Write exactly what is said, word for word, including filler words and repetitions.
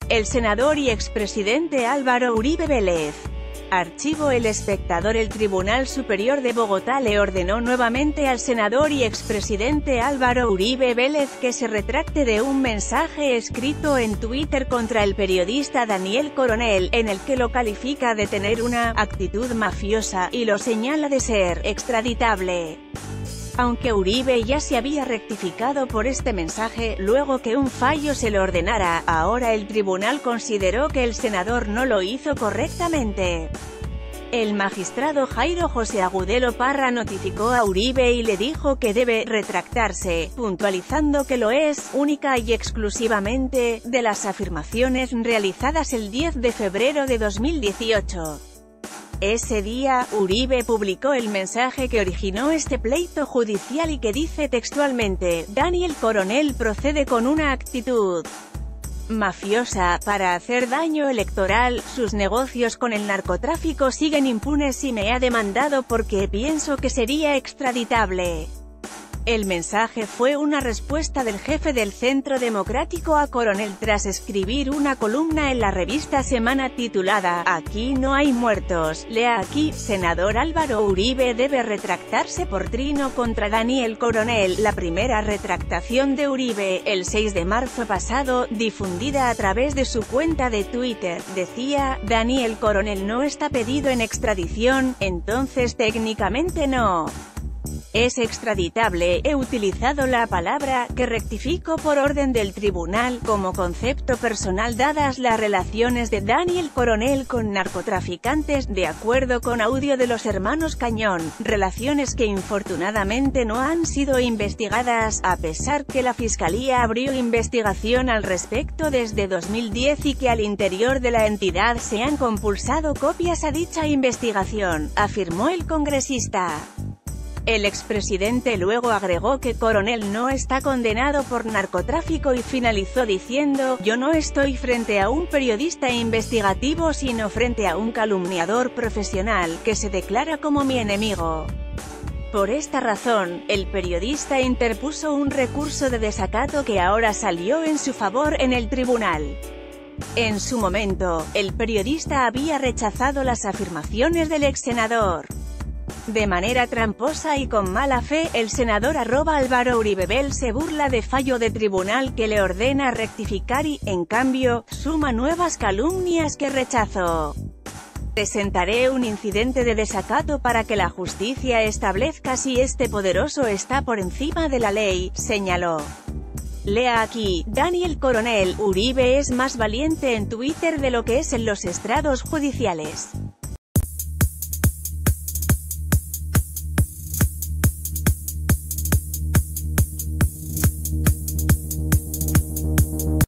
El senador y expresidente Álvaro Uribe Vélez. Archivo El Espectador. El Tribunal Superior de Bogotá le ordenó nuevamente al senador y expresidente Álvaro Uribe Vélez que se retracte de un mensaje escrito en Twitter contra el periodista Daniel Coronel, en el que lo califica de tener una actitud mafiosa, y lo señala de ser extraditable. Aunque Uribe ya se había rectificado por este mensaje, luego que un fallo se lo ordenara, ahora el tribunal consideró que el senador no lo hizo correctamente. El magistrado Jairo José Agudelo Parra notificó a Uribe y le dijo que debe retractarse, puntualizando que lo es, única y exclusivamente, de las afirmaciones realizadas el diez de febrero de dos mil dieciocho. Ese día, Uribe publicó el mensaje que originó este pleito judicial y que dice textualmente: Daniel Coronel procede con una actitud mafiosa para hacer daño electoral, sus negocios con el narcotráfico siguen impunes y me ha demandado porque pienso que sería extraditable. El mensaje fue una respuesta del jefe del Centro Democrático a Coronel tras escribir una columna en la revista Semana titulada «Aquí no hay muertos, lea aquí, senador Álvaro Uribe debe retractarse por trino contra Daniel Coronel». La primera retractación de Uribe, el seis de marzo pasado, difundida a través de su cuenta de Twitter, decía: «Daniel Coronel no está pedido en extradición, entonces técnicamente no es extraditable. He utilizado la palabra, que rectifico por orden del tribunal, como concepto personal dadas las relaciones de Daniel Coronel con narcotraficantes, de acuerdo con audio de los hermanos Cañón, relaciones que infortunadamente no han sido investigadas, a pesar que la Fiscalía abrió investigación al respecto desde dos mil diez y que al interior de la entidad se han compulsado copias a dicha investigación», afirmó el congresista. El expresidente luego agregó que Coronel no está condenado por narcotráfico y finalizó diciendo: «Yo no estoy frente a un periodista investigativo sino frente a un calumniador profesional, que se declara como mi enemigo». Por esta razón, el periodista interpuso un recurso de desacato que ahora salió en su favor en el tribunal. En su momento, el periodista había rechazado las afirmaciones del ex senador. De manera tramposa y con mala fe, el senador arroba Álvaro Uribe Vélez se burla de fallo de tribunal que le ordena rectificar y, en cambio, suma nuevas calumnias que rechazó. «Presentaré un incidente de desacato para que la justicia establezca si este poderoso está por encima de la ley», señaló. Lea aquí, Daniel Coronel Uribe es más valiente en Twitter de lo que es en los estrados judiciales.